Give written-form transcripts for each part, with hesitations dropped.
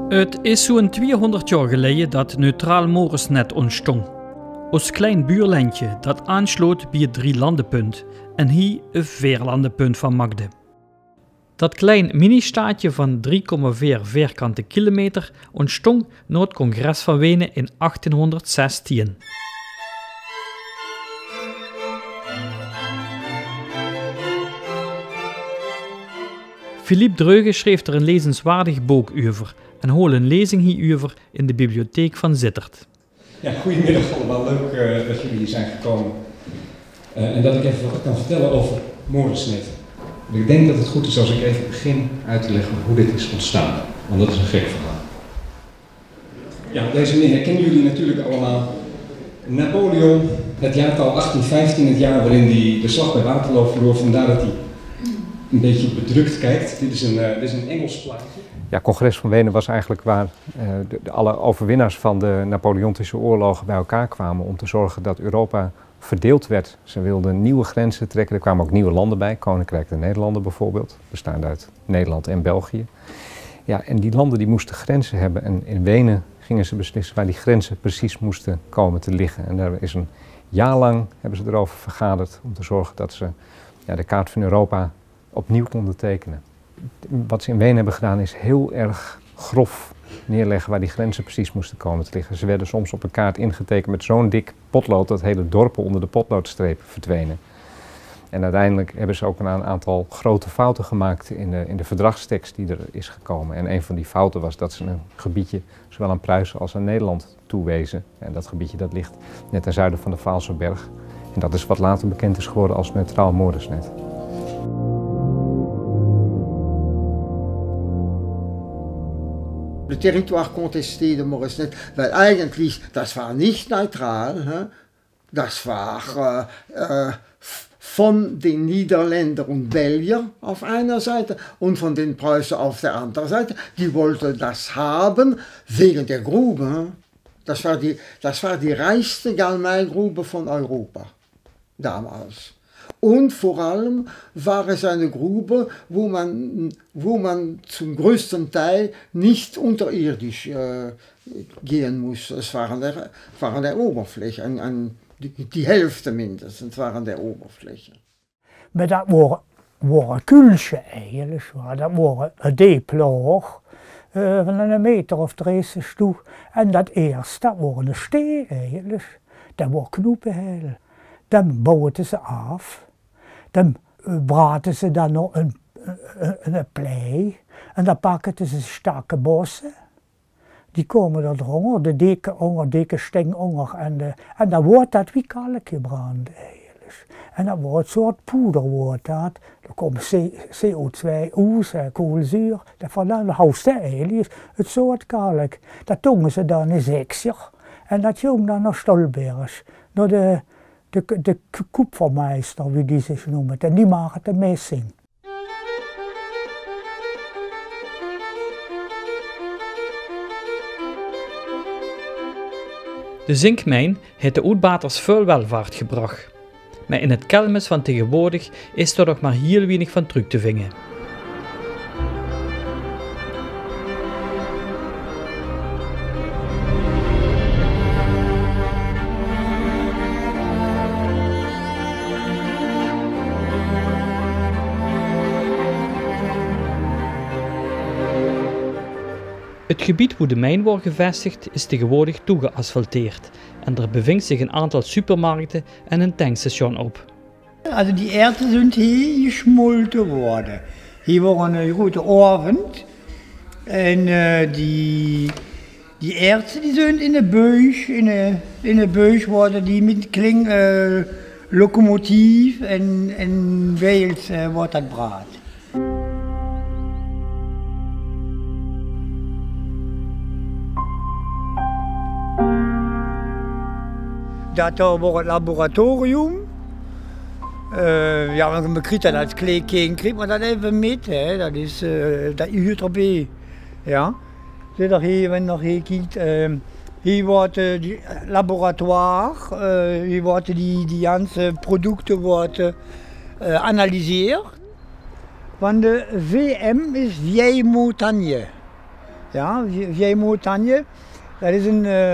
Het is zo'n 200 jaar geleden dat Neutraal Moresnet ontstond. Ons klein buurlandje dat aansloot bij het drielandenpunt en hier een veerlandenpunt van maakte. Dat klein mini-staatje van 3,4 vierkante kilometer ontstond na het congres van Wenen in 1816. Philippe Dreugen schreef er een lezenswaardig boek over en hol een lezing hierover in de bibliotheek van Sittard. Ja, goedemiddag allemaal, leuk dat jullie hier zijn gekomen. En dat ik even wat kan vertellen over Moresnet. Ik denk dat het goed is als ik even begin uit te leggen hoe dit is ontstaan, want dat is een gek verhaal. Ja, deze meneer herkennen jullie natuurlijk allemaal. Napoleon, het jaartal 1815, het jaar waarin hij de slag bij Waterloo verloor, vandaar dat hij een beetje bedrukt kijkt. Dit is een Engels plaatje. Ja, Congres van Wenen was eigenlijk waar alle overwinnaars van de Napoleontische oorlogen bij elkaar kwamen om te zorgen dat Europa verdeeld werd. Ze wilden nieuwe grenzen trekken, er kwamen ook nieuwe landen bij, Koninkrijk der Nederlanden bijvoorbeeld, bestaande uit Nederland en België. Ja, en die landen die moesten grenzen hebben en in Wenen gingen ze beslissen waar die grenzen precies moesten komen te liggen. En daar is een jaar lang hebben ze erover vergaderd om te zorgen dat ze de kaart van Europa opnieuw konden tekenen. Wat ze in Wenen hebben gedaan is heel erg grof neerleggen waar die grenzen precies moesten komen te liggen. Ze werden soms op een kaart ingetekend met zo'n dik potlood dat hele dorpen onder de potloodstreep verdwenen. En uiteindelijk hebben ze ook een aantal grote fouten gemaakt in de verdragstekst die er is gekomen. En een van die fouten was dat ze een gebiedje zowel aan Pruisen als aan Nederland toewezen. En dat gebiedje dat ligt net ten zuiden van de Vaalserberg. En dat is wat later bekend is geworden als Neutraal Moresnet. Le territoire contesté de Moresnet, weil eigentlich, das war nicht neutral, das war von den Niederländern und Belgiern auf einer Seite und von den Preußen auf der anderen Seite. Die wollten das haben wegen der Grube. Das war die reichste Galmeigrube von Europa, damals. Und vor allem war es eine Grube, wo man zum größten Teil nicht unterirdisch gehen musste. Es war an der Oberfläche, die Hälfte mindestens war an der Oberfläche. Maar dat waren kulsje eigenlijk, dat waren een deeploog van een meter of 30 toe. En dat eerst, dat waren een steen eigenlijk, dat waren knoepenheilen. Dan bouwden ze af, dan braten ze dan nog een plei en dan pakken ze stakke bossen. Die komen er onder, de dikke steng onder en dan wordt dat wie kalk gebrand eigenlijk. En dan wordt het soort poeder wordt dat. Er komt CO2 uit, koolzuur, dan houdt dat eigenlijk het soort kalk. Dat tongen ze dan in Zeksjer en dat jong dan naar Stolberg, naar de koepelmeester, wie die zich noemt, en die maken de messing. De zinkmijn heeft de uitbaters veel welvaart gebracht. Maar in het Kelmis van tegenwoordig is er nog maar heel weinig van terug te vinden. Het gebied waar de mijn wordt gevestigd is tegenwoordig toegeasfalteerd en er bevindt zich een aantal supermarkten en een tankstation op. Also die Erze sind hier geschmolten worden. Hier war een grote oven en die Erze die sind in de buis worden die met kling locomotief en weels wordt dat braad. Dat was het laboratorium. Ja, we krijgen dat als kleedkind, maar dat even met, hè. Dat is dat uurt erbij. Ja. Zit er hier, wenn je hier kijkt, hier wordt het laboratoire, hier worden die ganze producten worden analyseerd. Want de VM is vieille montagne. Ja, Vieille Montagne. Dat is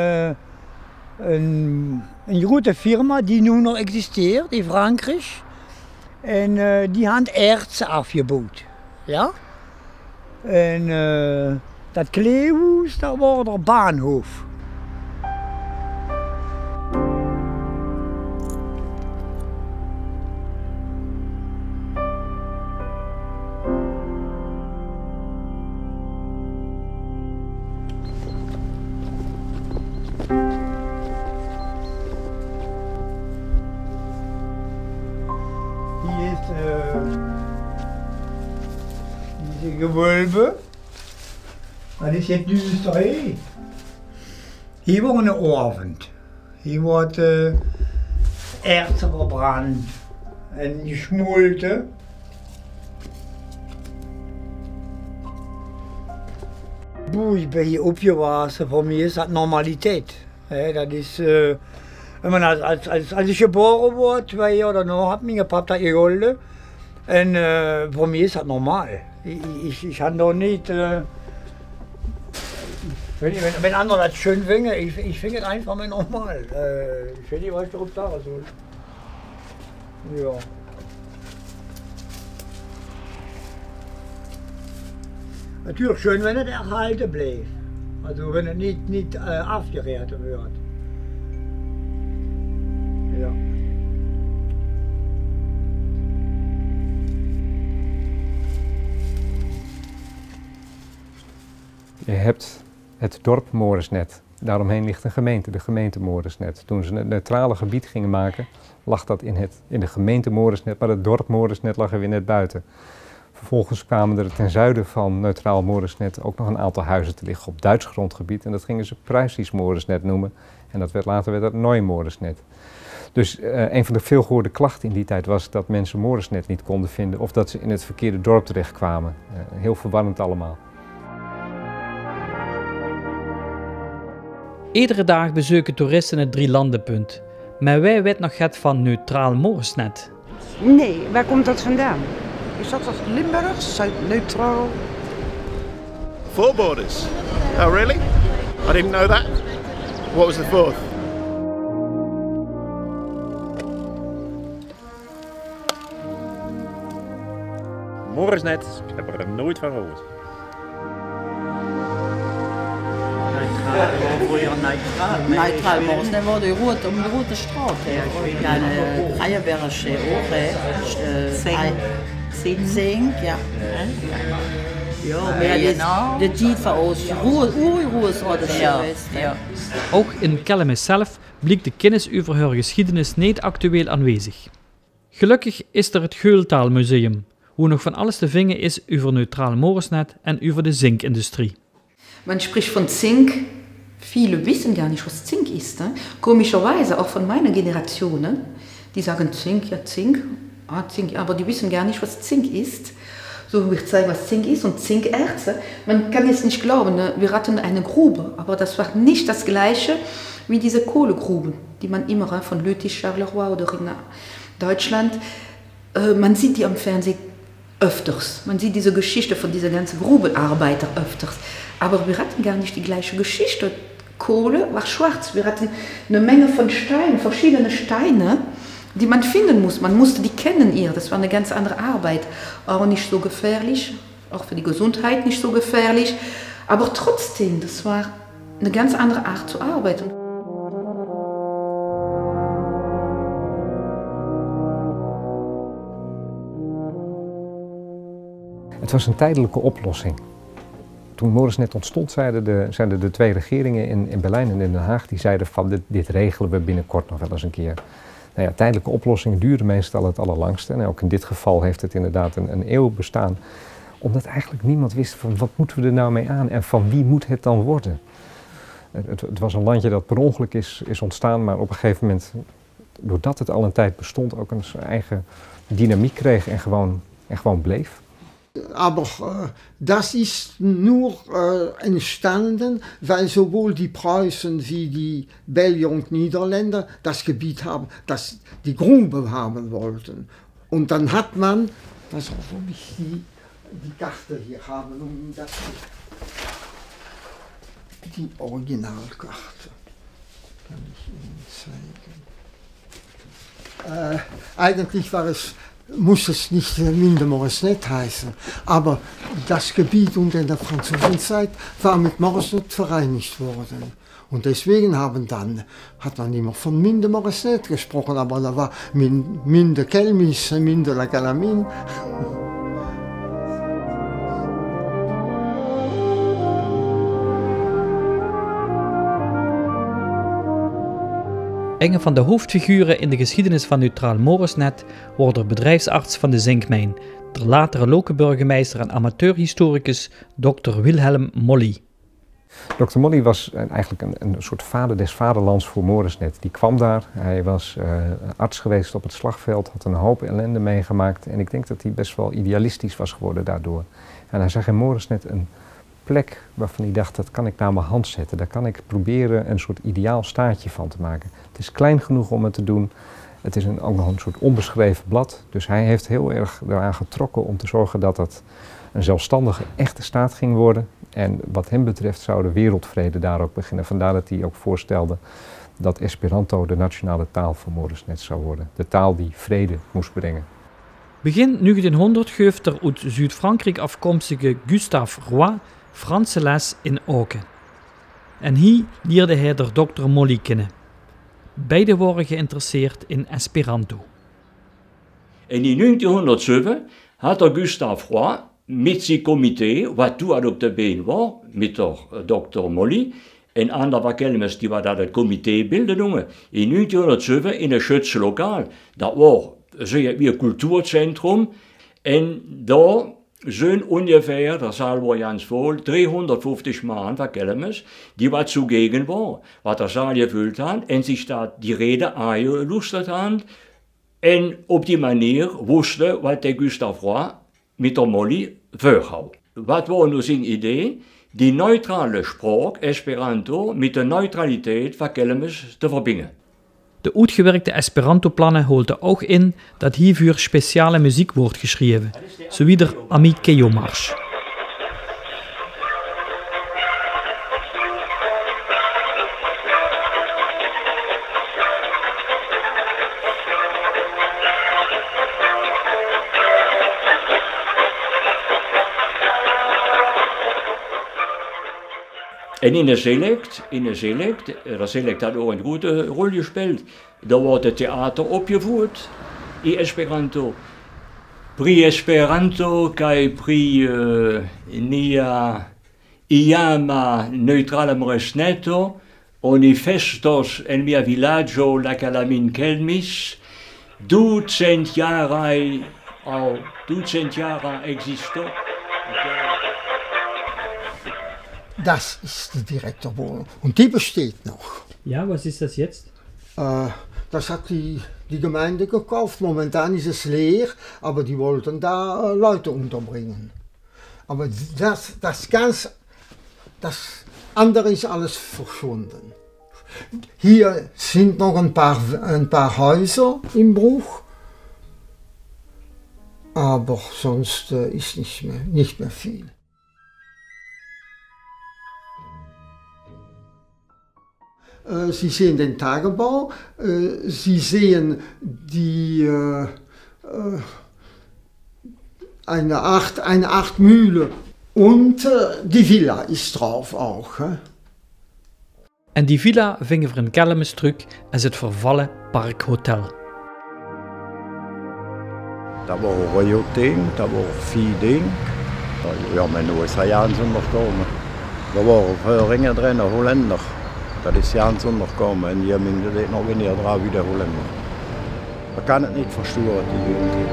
een grote firma die nu nog existeert in Frankrijk. En die had ertsen afgebouwd. Ja? En dat kleehuis, dat was de baanhof. Diese Gewölbe, dat is het duister hier. Hier wordt een oven. Hier wordt erwten verbrand en gesmolten. Ik ben hier opgewassen, voor mij is dat normaliteit. Dat is, als ik geboren word, 2 jaar daarna, had mijn papa dat geholpen. En voor mij is dat normaal. Ich habe noch nicht, wenn andere das schön finden, ich finde es einfach mal normal. Ich weiß nicht, was ich darauf sagen soll. Ja. Natürlich schön, wenn es erhalten bleibt. Also wenn es nicht aufgeraten wird. Ja. Je hebt het dorp Moresnet. Daaromheen ligt een gemeente, de gemeente Moresnet. Toen ze het neutrale gebied gingen maken, lag dat in de gemeente Moresnet, maar het dorp Moresnet lag er weer net buiten. Vervolgens kwamen er ten zuiden van neutraal Moresnet ook nog een aantal huizen te liggen op Duits grondgebied. En dat gingen ze Pruisisch Moresnet noemen. En later werd dat Neu-Moresnet. Dus een van de veelgehoorde klachten in die tijd was dat mensen Moresnet niet konden vinden of dat ze in het verkeerde dorp terechtkwamen. Heel verwarrend allemaal. Iedere dag bezoeken toeristen het Drielandenpunt. Maar wij weten nog het van neutraal Moresnet. Nee, waar komt dat vandaan? Is dat als Limburgs, Zuid-neutraal? 4 borders. Oh really? I didn't know that. What was the 4th? Moresnet, ik heb er nooit van gehoord. Neutral Moresnet war de rote Straat. Eierbergsche Zink, ja. Ja, de Diet van ons, Ruhe ja. Ook in Kelmis zelf blijkt de kennis over haar geschiedenis niet actueel aanwezig. Gelukkig is er het Geultaalmuseum, hoe nog van alles te vinden is over neutraal Moresnet en over de zinkindustrie. Man spricht von Zink. Viele wissen gar nicht, was Zink ist. Ne? Komischerweise, auch von meiner Generation, ne? Die sagen Zink, ja Zink, Zink, aber die wissen gar nicht, was Zink ist. So, wir zeigen, was Zink ist und Zinkerze. Man kann jetzt nicht glauben, ne? Wir hatten eine Grube, aber das war nicht das Gleiche wie diese Kohlegruben, die man immer von Lüttich, Charleroi oder in Deutschland, man sieht die am Fernsehen öfters. Man sieht diese Geschichte von dieser ganzen Grubenarbeiter öfters. Aber wir hatten gar nicht die gleiche Geschichte. Kohle war schwarz. Wir hatten eine Menge von Steinen, verschiedene Steine, die man finden muss. Man musste die kennen hier. Das war eine ganz andere Arbeit. Auch nicht so gefährlich, auch für die Gesundheit nicht so gefährlich. Aber trotzdem, das war eine ganz andere Art zu arbeiten. Het was een tijdelijke oplossing. Toen Moresnet ontstond, zeiden de 2 regeringen in Berlijn en in Den Haag, die zeiden van dit regelen we binnenkort nog wel eens een keer. Nou ja, tijdelijke oplossingen duren meestal het allerlangste. En ook in dit geval heeft het inderdaad een eeuw bestaan. Omdat eigenlijk niemand wist van wat moeten we er nou mee aan en van wie moet het dan worden. Het was een landje dat per ongeluk is ontstaan, maar op een gegeven moment, doordat het al een tijd bestond, ook een eigen dynamiek kreeg en gewoon bleef. Aber das ist nur entstanden, weil sowohl die Preußen wie die Belgier und Niederländer das Gebiet haben, das die Grube haben wollten. Und dann hat man, das will ich die Karte hier haben, um das die Originalkarte. Kann ich Ihnen zeigen. Eigentlich muss es nicht Minde Moresnet heißen, aber das Gebiet unter der Franzosenzeit war mit Moresnet vereinigt worden. Und deswegen hat man immer von Minde Moresnet gesprochen, aber da war Minde Kelmis, Minde la Galamine. Een van de hoofdfiguren in de geschiedenis van Neutraal Moresnet wordt de bedrijfsarts van de zinkmijn, de latere lokenburgemeester en amateurhistoricus Dr. Wilhelm Molly. Dr. Molly was eigenlijk een soort vader des vaderlands voor Moresnet. Die kwam daar, hij was arts geweest op het slagveld, had een hoop ellende meegemaakt en ik denk dat hij best wel idealistisch was geworden daardoor. En hij zag in Moresnet een plek waarvan hij dacht, dat kan ik naar mijn hand zetten. Daar kan ik proberen een soort ideaal staatje van te maken. Het is klein genoeg om het te doen. Het is ook nog een soort onbeschreven blad. Dus hij heeft heel erg eraan getrokken om te zorgen dat het een zelfstandige, echte staat ging worden. En wat hem betreft zou de wereldvrede daar ook beginnen. Vandaar dat hij ook voorstelde dat Esperanto de nationale taal van Moresnet zou worden. De taal die vrede moest brengen. Begin 1900 geeft de uit Zuid-Frankrijk afkomstige Gustave Roy Franse les in Auken. En hier leerde hij de Dr. Molly kennen. Beiden waren geïnteresseerd in Esperanto. En in 1907 had Gustave Roy met zijn comité, wat toen op de been was, met de Dr. Molly, en andere kelmers die dat het comité bilden noemen. In 1907 in een Schutse lokaal. Dat was een cultuurcentrum en daar zijn ongeveer, dat zal wel jans vol, 350 man van kelmers die wat zugegen waren. Wat de zaal gevuld had en zich dat die reden aangelusterd had. En op die manier wisten wat de Gustave Roy met de Molly voorhoudt. Wat was nu zijn idee? Die neutrale spraak, Esperanto, met de neutraliteit van kelmers te verbinden. De uitgewerkte Esperanto-plannen houden ook in dat hiervoor speciale muziek wordt geschreven, zoals de Amikeo-mars. En in de select had ook een grote rol gespeeld. Daar wordt het theater opgevoerd in Esperanto. Pri Esperanto kai pri nia iama neutrale Moresneto oni festos en mia villaggio la Galamine Kelmis 200 Jahre existo. Das ist die Direktorwohnung und die besteht noch. Ja, was ist das jetzt? Das hat die Gemeinde gekauft. Momentan ist es leer, aber die wollten da Leute unterbringen. Aber das andere ist alles verschwunden. Hier sind noch ein paar Häuser im Bruch, aber sonst ist nicht mehr viel. Sie sehen den Tagebau, Sie sehen eine Art Mühle und die Villa ist drauf auch. Hè? En die villa vingen we in Kelmis terug als het vervallen Parkhotel. Dat was een royauté, dat was 4 dingen. Ja, men nu is hij aan zonder komen. Er waren veel ringen erin, Hollander. Dat is Jans onderkomen en die hebben dit nog een keer draag wieder Hollander. Man kan het niet verstoren, die Jugend.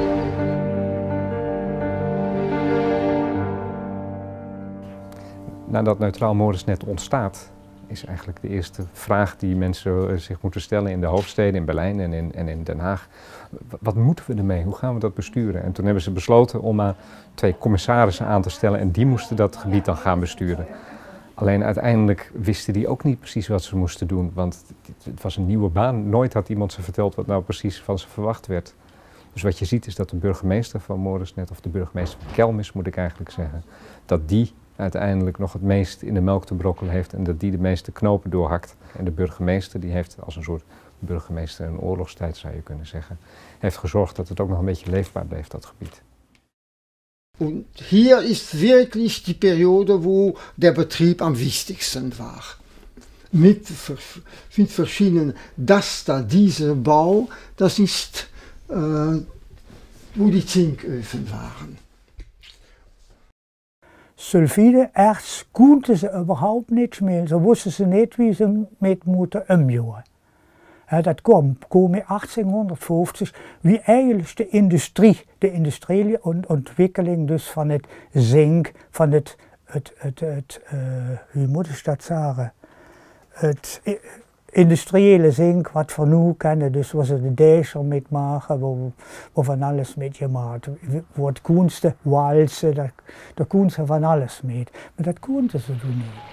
Nadat Neutraal Moresnet ontstaat, is eigenlijk de eerste vraag die mensen zich moeten stellen in de hoofdsteden, in Berlijn en in Den Haag. Wat moeten we ermee? Hoe gaan we dat besturen? En toen hebben ze besloten om maar 2 commissarissen aan te stellen en die moesten dat gebied dan gaan besturen. Alleen uiteindelijk wisten die ook niet precies wat ze moesten doen, want het was een nieuwe baan. Nooit had iemand ze verteld wat nou precies van ze verwacht werd. Dus wat je ziet is dat de burgemeester van Moresnet, of de burgemeester van Kelmis moet ik eigenlijk zeggen, dat die uiteindelijk nog het meest in de melk te brokkelen heeft en dat die de meeste knopen doorhakt. En de burgemeester, die heeft als een soort burgemeester in oorlogstijd, zou je kunnen zeggen, heeft gezorgd dat het ook nog een beetje leefbaar bleef, dat gebied. Und hier ist wirklich die Periode, wo der Betrieb am wichtigsten war. Mit verschiedenen, dass da dieser Bau, das ist, wo die Zinköfen waren. Sulfide, erst konnten sie überhaupt nichts mehr, so wussten sie nicht, wie sie mit moeten umgehen. Dat kwam in 1850, wie eigenlijk de industriële ontwikkeling dus van het zink, van het hoe moet ik dat zeggen, het industriële zink wat we nu kennen, dus was het de Dächer met maken, wo van alles met gemaakt wordt, kunsten, walsen, daar kon ze van alles mee, maar dat konden ze toen niet.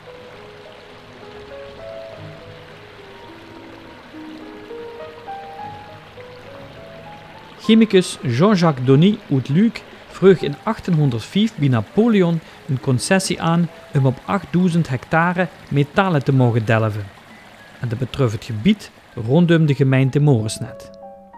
Chemicus Jean-Jacques Donny uit Luc vroeg in 1805 bij Napoleon een concessie aan om op 8000 hectare metalen te mogen delven. En dat betreft het gebied rondom de gemeente Moresnet.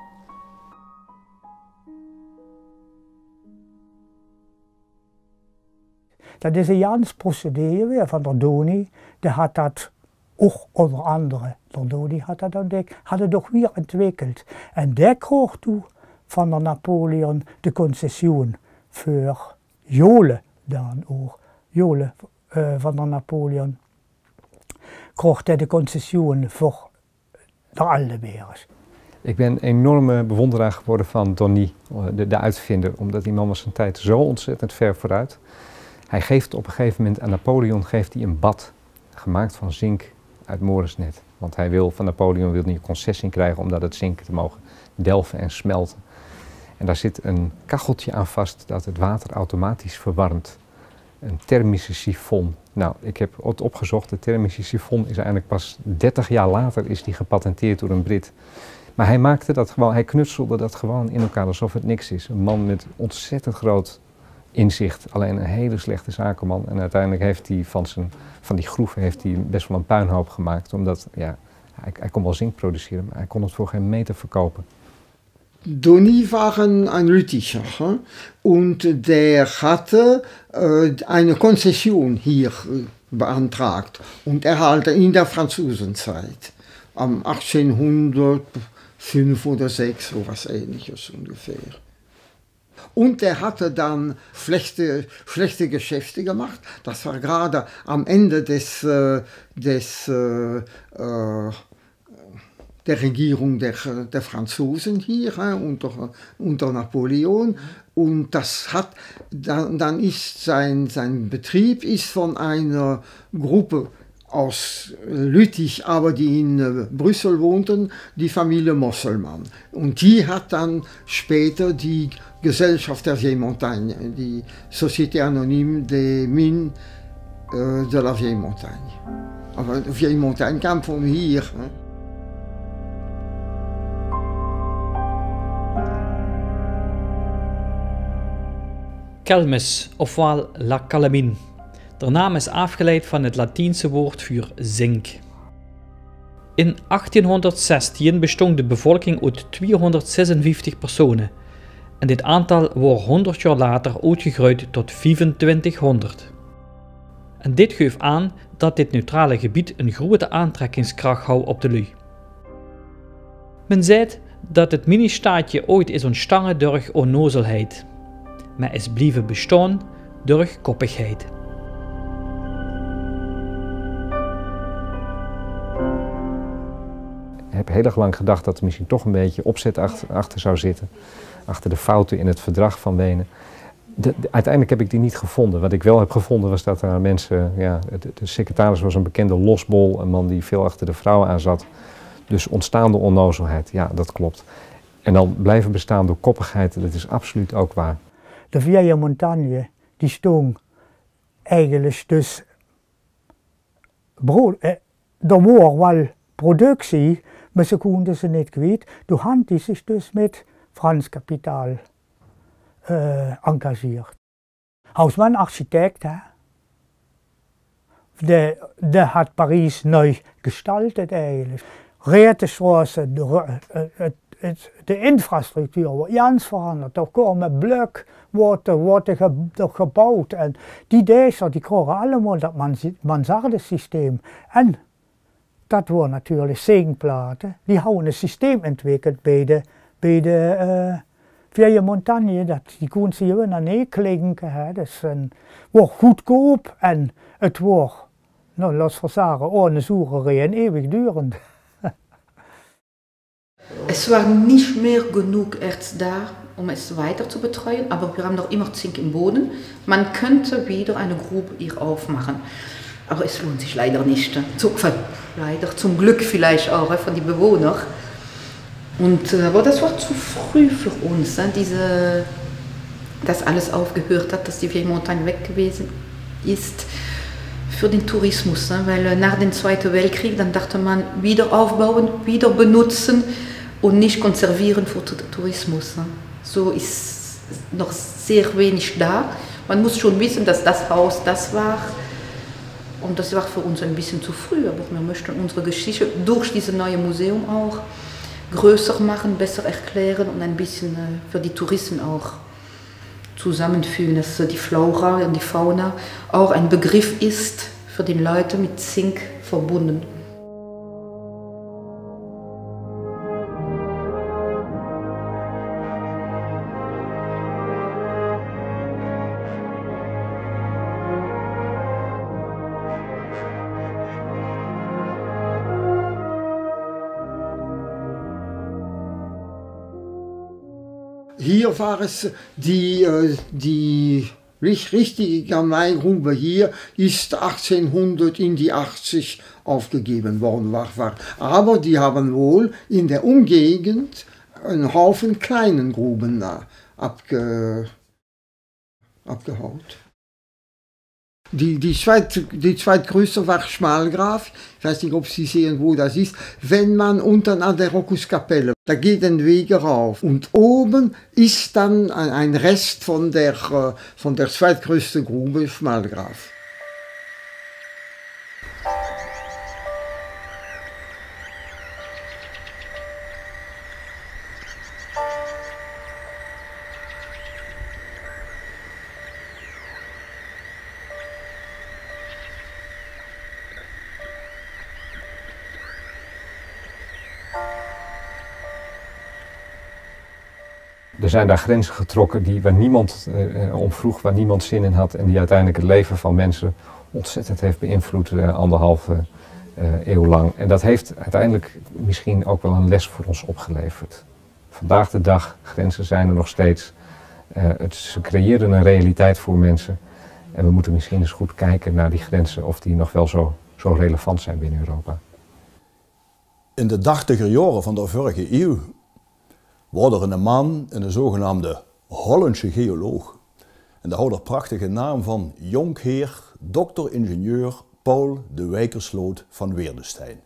Dat is een Jans procedure van de Donny, die had dat ook onder andere, de Donny had dat ontdekt, had het toch weer ontwikkeld. En der kreeg toen van de Napoleon de concession voor Jolen dan ook. Jolen van de Napoleon kreeg hij de concession voor de Aldebeers. Ik ben een enorme bewonderaar geworden van Donny, de uitvinder, omdat die man was zijn tijd zo ontzettend ver vooruit. Hij geeft op een gegeven moment aan Napoleon een bad, gemaakt van zink uit Moresnet. Want hij wil van Napoleon niet een concessie krijgen om dat zink te mogen delven en smelten. En daar zit een kacheltje aan vast dat het water automatisch verwarmt. Een thermische sifon. Nou, ik heb het opgezocht. De thermische sifon is eigenlijk pas 30 jaar later is die gepatenteerd door een Brit. Maar hij maakte dat gewoon, hij knutselde dat gewoon in elkaar alsof het niks is. Een man met ontzettend groot inzicht. Alleen een hele slechte zakenman. En uiteindelijk heeft hij van die groeven heeft hij best wel een puinhoop gemaakt. Omdat, ja, hij kon wel zink produceren, maar hij kon het voor geen meter verkopen. Donny war ein Lütticher und der hatte eine Konzession hier beantragt und erhalten in der Franzosenzeit, am 1805 oder 6, sowas ähnliches ungefähr. Und er hatte dann schlechte Geschäfte gemacht. Das war gerade am Ende der Regierung der Franzosen hier unter Napoleon, und das hat dann ist sein Betrieb ist von einer Gruppe aus Lüttich, aber die in Brüssel wohnten, die Familie Mosselmann, und die hat dann später die Gesellschaft der Vieille Montagne, die Société Anonyme des Mines de la Vieille Montagne. Aber Vieille Montagne kam von hier. Kelmis, ofwel La Calamine. De naam is afgeleid van het Latijnse woord voor zink. In 1816 bestond de bevolking uit 256 personen en dit aantal wordt 100 jaar later uitgegroeid tot 2500. En dit geeft aan dat dit neutrale gebied een grote aantrekkingskracht houdt op de lui. Men zegt dat het mini-staatje ooit is ontstaan door onnozelheid, maar is blijven bestaan door koppigheid. Ik heb heel erg lang gedacht dat er misschien toch een beetje opzet achter zou zitten. Achter de fouten in het verdrag van Wenen. Uiteindelijk heb ik die niet gevonden. Wat ik wel heb gevonden was dat er mensen... Ja, de secretaris was een bekende losbol, een man die veel achter de vrouwen aan zat. Dus ontstaande onnozelheid, ja, dat klopt. En dan blijven bestaan door koppigheid, dat is absoluut ook waar. De Vieille Montagne, die stond eigenlijk dus... er was wel productie, maar ze konden ze niet kwijt. Toen had hij zich dus met Frans kapitaal engagiert. Hij was een architect, hè? de had Parijs neu gestaltet eigenlijk. Retenstraße, de infrastructuur wordt ganz veranderd. Er komen blok wordt gebouwd en die deze die krijgen allemaal dat mansardensysteem. En dat wordt natuurlijk zegenplaten. Die hebben een systeem ontwikkeld bij de Vieille Montagne, dat die kunnen ze hier naar neer klinken. Dus wordt goedkoop en het wordt, nou laat we zeggen, ohne Sucherei en eeuwigdurend. Es war nicht mehr genug Erz da, um es weiter zu betreuen, aber wir haben noch immer Zink im Boden. Man könnte wieder eine Grube hier aufmachen, aber es lohnt sich leider nicht. Leider, zum Glück vielleicht auch von den Bewohnern. Und, aber das war zu früh für uns, dass alles aufgehört hat, dass die Vieille Montagne weg gewesen ist. Für den Tourismus, weil nach dem Zweiten Weltkrieg, dann dachte man, wieder aufbauen, wieder benutzen und nicht konservieren für den Tourismus. So ist noch sehr wenig da. Man muss schon wissen, dass das Haus das war und das war für uns ein bisschen zu früh, aber wir möchten unsere Geschichte durch dieses neue Museum auch größer machen, besser erklären und ein bisschen für die Touristen auch zusammenfügen, dass die Flora und die Fauna auch ein Begriff ist für die Leute mit Zink verbunden. Hier war es die richtige Gemeingrube hier ist 1800 in die 80 aufgegeben worden. Aber die haben wohl in der Umgegend einen Haufen kleinen Gruben abgehaut. Die zweitgrößte war Schmalgraf, ich weiß nicht, ob Sie sehen, wo das ist, wenn man unten an der Rokuskapelle, da geht ein Weg rauf und oben ist dann ein Rest von der zweitgrößten Grube Schmalgraf. Er zijn daar grenzen getrokken waar niemand om vroeg, waar niemand zin in had en die uiteindelijk het leven van mensen ontzettend heeft beïnvloed anderhalve eeuw lang. En dat heeft uiteindelijk misschien ook wel een les voor ons opgeleverd. Vandaag de dag, grenzen zijn er nog steeds. Ze creëren een realiteit voor mensen. En we moeten misschien eens goed kijken naar die grenzen of die nog wel zo relevant zijn binnen Europa. In de 80er jaren van de vorige eeuw was er een man, een zogenaamde Hollandse geoloog. En dat had de prachtige naam van jonkheer, dokter-ingenieur Paul de Wijkersloot van Weerdesteijn.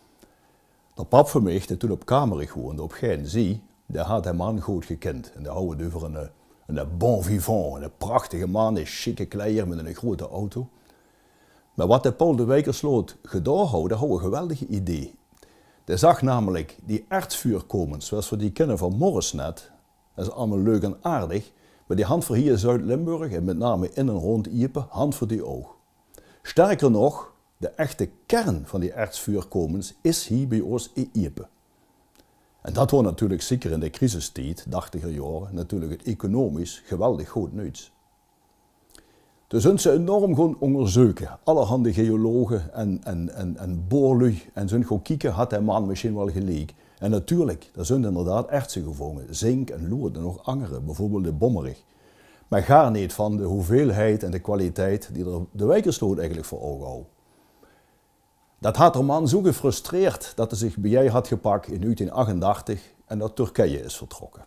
De pap van mij, die toen op Kamerik woonde, op Gein-Zee, die had hij man goed gekend. En die had het over een bon vivant, een prachtige man, een chique kleier met een grote auto. Maar wat de Paul de Wijkersloot gedaan had, dat had een geweldig idee. Die zag namelijk die ertsvuurkomens, zoals we die kennen van Moresnet. Dat is allemaal leuk en aardig, maar die hand voor hier in Zuid-Limburg en met name in en rond Iepen, hand voor die oog. Sterker nog, de echte kern van die ertsvuurkomens is hier bij ons in Iepen. En dat was natuurlijk zeker in de crisistijd, 80er jaren, natuurlijk het economisch geweldig goed nieuws. Dus zijn ze enorm gaan onderzoeken, allerhande geologen en boorlui, en ze gaan kijken, had die man misschien wel gelijk. En natuurlijk, er zijn inderdaad ertsen gevonden, zink en lood en nog andere, bijvoorbeeld de bommerig. Maar ga niet van de hoeveelheid en de kwaliteit die er de Wijkersloot eigenlijk voor ogen houdt. Dat had de man zo gefrustreerd dat hij zich bij had gepakt in 1988 en naar Turkije is vertrokken.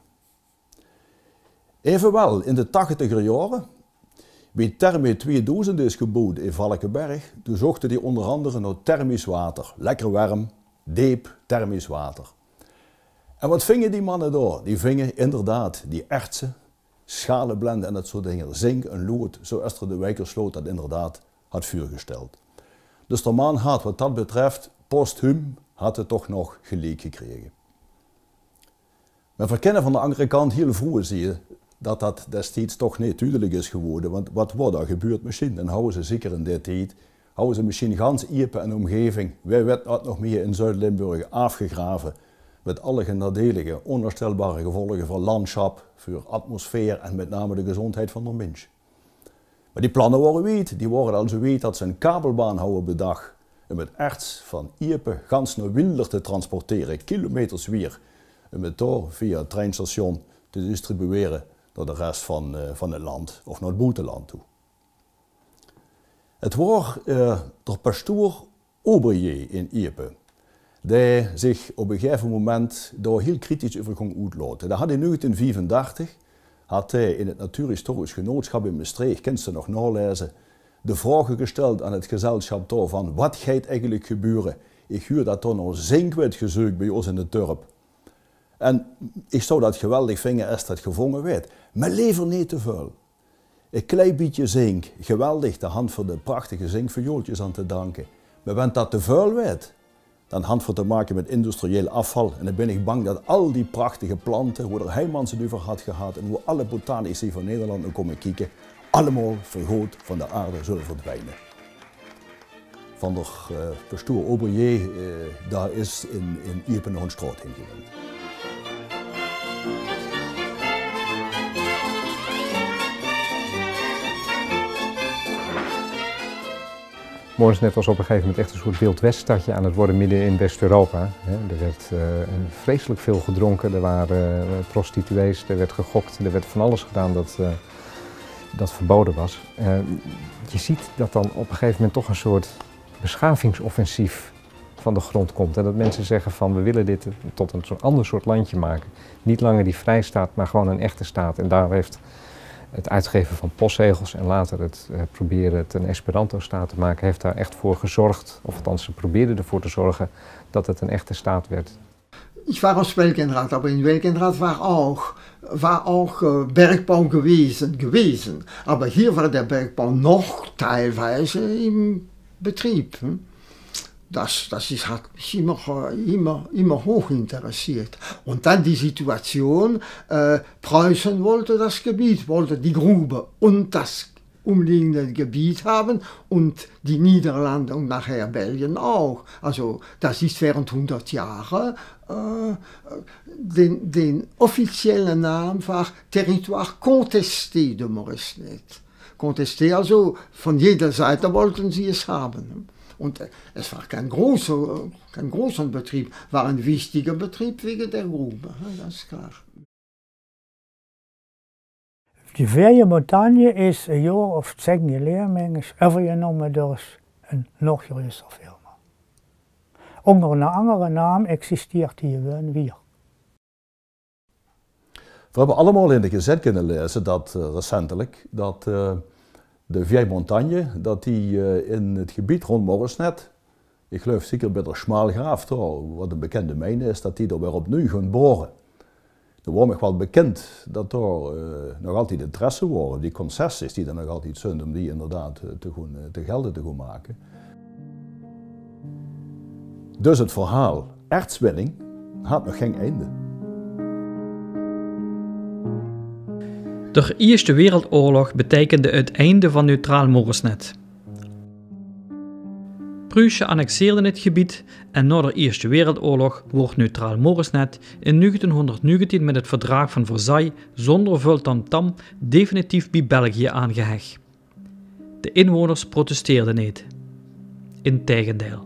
Evenwel, in de 80er jaren, bij Therme 2000 is gebouwd in Valkenberg, toen zochten die onder andere naar thermisch water. Lekker warm, diep thermisch water. En wat vingen die mannen daar? Die vingen inderdaad die ertsen, schalenblenden en dat soort dingen. Zink en lood, zoals de Wijkersloot dat inderdaad had vuurgesteld. Dus de man had wat dat betreft, posthuum, had het toch nog gelijk gekregen. We verkennen van de andere kant heel vroeg zie je dat dat destijds toch niet duidelijk is geworden. Want wat wordt er gebeurd misschien? En houden ze zeker in die tijd, houden ze misschien gans Iepen en omgeving. Wij werd dat nog meer in Zuid-Limburg afgegraven. Met alle nadelige, onherstelbare gevolgen voor landschap, voor atmosfeer en met name de gezondheid van de mens. Maar die plannen waren weet, die waren al zo weet dat ze een kabelbaan houden bedacht. Om het erts van Iepen gans naar Wilder te transporteren, kilometers weer. En met daar via het treinstation te distribueren naar de rest van het land of naar het buitenland toe. Het was de pastoor Oberje in Iepen, die zich op een gegeven moment daar heel kritisch over ging uitlaten. Dat had in 1935 had hij in het Natuurhistorisch Genootschap in Maastricht, kent ze nog nalezen, de vraag gesteld aan het gezelschap daar van wat gaat eigenlijk gebeuren. Ik huur dat er nog zink werd gezocht bij ons in het dorp. En ik zou dat geweldig vinden als dat gevonden werd. Maar liever niet te veel. Een klein beetje zink, geweldig de hand voor de prachtige zinkviooltjes aan te danken. Maar wanneer dat te veel werd, dan hand voor te maken met industrieel afval. En dan ben ik bang dat al die prachtige planten, waar er Heijmans het over had gehad en waar alle botanici van Nederland naar komen kijken, allemaal vergroot van de aarde zullen verdwijnen. Van de pastoor Oberje, daar is in Iepen nog een straat heen gewend. Moresnet was op een gegeven moment echt een soort Wild Weststadje aan het worden midden in West-Europa. Er werd vreselijk veel gedronken, er waren prostituees, er werd gegokt, er werd van alles gedaan dat verboden was. Je ziet dat dan op een gegeven moment toch een soort beschavingsoffensief van de grond komt. En dat mensen zeggen van we willen dit tot een ander soort landje maken. Niet langer die vrijstaat, maar gewoon een echte staat. En daar heeft het uitgeven van postzegels en later het proberen het een Esperanto-staat te maken, heeft daar echt voor gezorgd, of althans ze probeerden ervoor te zorgen dat het een echte staat werd. Ich war aus Welkenrath, aber in Welkenrath war auch Bergbau gewesen. Aber hier war der Bergbau noch teilweise im Betrieb. Das hat mich immer hoch interessiert. Und dann die Situation, Preußen wollte das Gebiet, wollte die Grube und das umliegende Gebiet haben und die Niederlande und nachher Belgien auch. Also das ist während 100 Jahre den offiziellen Namen war Territoire contesté de Moresnet. Contesté, also von jeder Seite wollten sie es haben. Und es war kein großer Betrieb, war ein wichtiger Betrieb wegen der Grube, das ist klar. Die Vieille Montagne is een jaar of 10 geleden overgenomen door een nog grotere firma. Onder een andere naam existeert die gewoon weer. We hebben allemaal in de gezet kunnen lezen dat recentelijk dat de Vieille Montagne, dat die in het gebied rond Moresnet, ik geloof zeker bij de Schmalgraaf, wat een bekende mijn is, dat die er weer opnieuw gaan boren. Er wordt nog wel bekend dat er nog altijd interesse waren, die concessies die er nog altijd zijn om die inderdaad te gelden te gaan maken. Dus het verhaal ertswinning had nog geen einde. De Eerste Wereldoorlog betekende het einde van neutraal Moresnet. Pruisen annexeerde het gebied en na de Eerste Wereldoorlog wordt neutraal Moresnet in 1919 met het verdrag van Versailles zonder veel tamtam definitief bij België aangehecht. De inwoners protesteerden niet. Integendeel.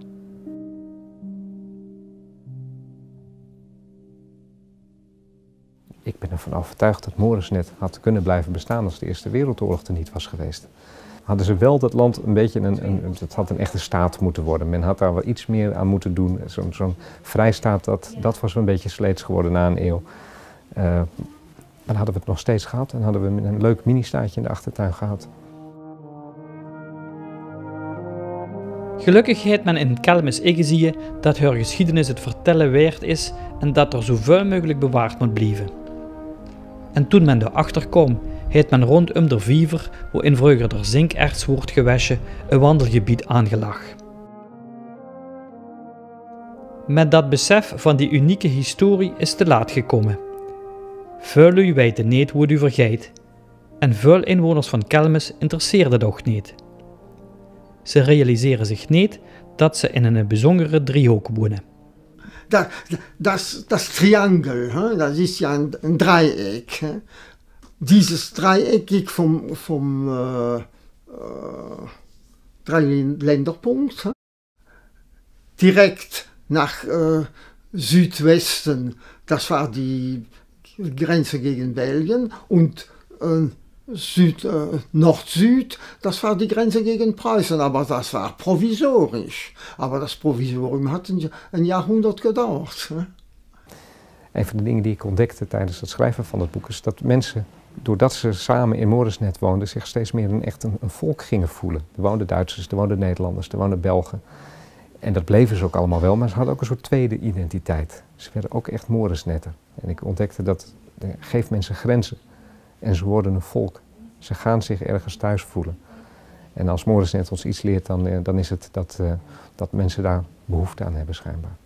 Ik ben ervan overtuigd dat Moresnet had kunnen blijven bestaan als de Eerste Wereldoorlog er niet was geweest. Hadden ze wel dat land een beetje het had een echte staat moeten worden. Men had daar wel iets meer aan moeten doen. Zo'n vrijstaat, dat was een beetje sleets geworden na een eeuw. Dan hadden we het nog steeds gehad en hadden we een leuk mini-staatje in de achtertuin gehad. Gelukkig heeft men in Kelmis ingezien dat haar geschiedenis het vertellen waard is en dat er zoveel mogelijk bewaard moet blijven. En toen men erachter kwam, heeft men rondom de vijver, waarin vroeger de zinkerts wordt gewassen, een wandelgebied aangelegd. Met dat besef van die unieke historie is te laat gekomen. Veel lui weten niet hoe u vergeet. En veel inwoners van Kelmis interesseerde toch niet. Ze realiseren zich niet dat ze in een bijzondere driehoek wonen. Das Triangel, das ist ja ein Dreieck. Dieses Dreieck geht vom Dreiländerpunkt direkt nach Südwesten. Das war die Grenze gegen Belgien und Nord-Süd, das war die Grenze gegen Preußen, aber das war provisorisch. Aber das Provisorium hat een Jahrhundert gedauert. Een van de dingen die ik ontdekte tijdens het schrijven van het boek is dat mensen, doordat ze samen in Moresnet woonden, zich steeds meer een volk gingen voelen. Er woonden Duitsers, er woonden Nederlanders, er woonden Belgen. En dat bleven ze ook allemaal wel, maar ze hadden ook een soort tweede identiteit. Ze werden ook echt Moresnetter. En ik ontdekte dat geeft mensen grenzen. En ze worden een volk. Ze gaan zich ergens thuis voelen. En als Moresnet ons iets leert, dan is het dat mensen daar behoefte aan hebben schijnbaar.